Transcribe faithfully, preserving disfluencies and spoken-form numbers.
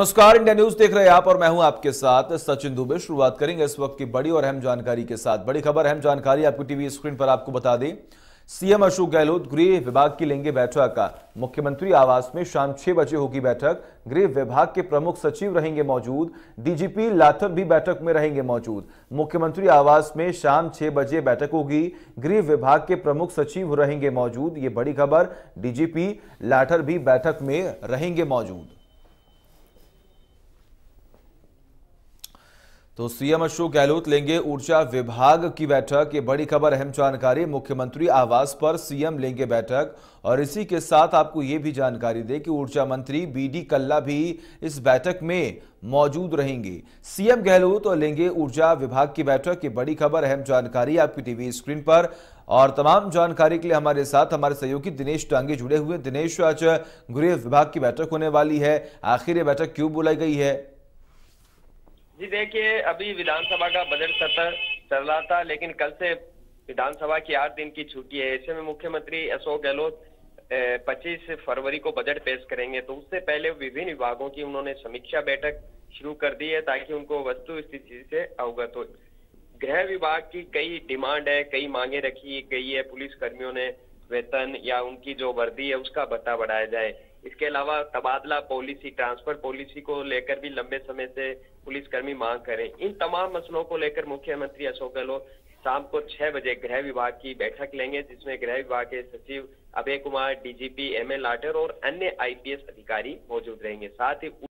नमस्कार, India news देख रहे हैं आप और मैं हूं आपके साथ सचिन दुबे। शुरुआत करेंगे इस वक्त की बड़ी और अहम जानकारी के साथ। बड़ी खबर, अहम जानकारी आपको टीवी स्क्रीन पर आपको बता दें। सीएम अशोक गहलोत गृह विभाग की लेंगे बैठक। मुख्यमंत्री आवास में शाम छह बजे होगी बैठक। गृह विभाग के प्रमुख सचिव रहेंगे मौजूद। डीजीपी लाठर भी बैठक में रहेंगे मौजूद। मुख्यमंत्री आवास में शाम छह बजे बैठक होगी। गृह विभाग के प्रमुख सचिव रहेंगे मौजूद। ये बड़ी खबर, डीजीपी लाठर भी बैठक में रहेंगे मौजूद। तो सीएम अशोक गहलोत लेंगे ऊर्जा विभाग की बैठक। ये बड़ी खबर, अहम जानकारी। मुख्यमंत्री आवास पर सीएम लेंगे बैठक और इसी के साथ आपको ये भी जानकारी दे कि ऊर्जा मंत्री बीडी कल्ला भी इस बैठक में मौजूद रहेंगे। सीएम गहलोत और लेंगे ऊर्जा विभाग की बैठक। ये बड़ी खबर, अहम जानकारी आपकी टीवी स्क्रीन पर। और तमाम जानकारी के लिए हमारे साथ हमारे सहयोगी दिनेश टांगे जुड़े हुए। दिनेश, आज गृह विभाग की बैठक होने वाली है, आखिर ये बैठक क्यों बुलाई गई है? जी देखिए, अभी विधानसभा का बजट सत्र चल रहा था, लेकिन कल से विधानसभा की आठ दिन की छुट्टी है। ऐसे में मुख्यमंत्री अशोक गहलोत पच्चीस फरवरी को बजट पेश करेंगे, तो उससे पहले विभिन्न विभागों की उन्होंने समीक्षा बैठक शुरू कर दी है ताकि उनको वस्तु स्थिति से अवगत हो। गृह विभाग की कई डिमांड है, कई मांगे रखी गई है। पुलिस कर्मियों ने वेतन या उनकी जो वर्दी है उसका भत्ता बढ़ाया जाए। इसके अलावा तबादला पॉलिसी, ट्रांसफर पॉलिसी को लेकर भी लंबे समय से पुलिसकर्मी मांग करें। इन तमाम मसलों को लेकर मुख्यमंत्री अशोक गहलोत शाम को छह बजे गृह विभाग की बैठक लेंगे, जिसमें गृह विभाग के सचिव Abhay Kumar, DGP M L Lather और अन्य आईपीएस अधिकारी मौजूद रहेंगे। साथ ही